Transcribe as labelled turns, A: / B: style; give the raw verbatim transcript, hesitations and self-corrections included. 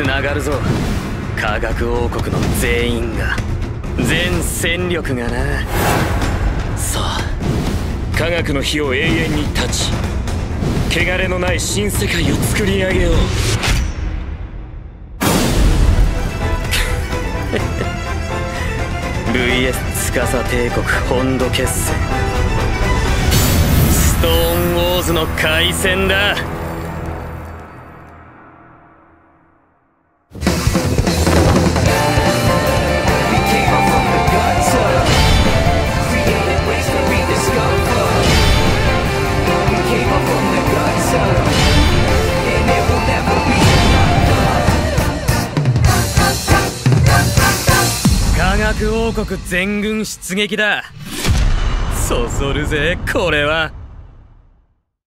A: つながるぞ。科学王国の全員が、全戦力がな。さあ科学の火を永遠に断ち、汚れのない新世界を作り上げよう。ブイエス 司帝国本土決戦、ストーンウォーズの開戦だ。科学王国全軍出撃だ。そそるぜこれは。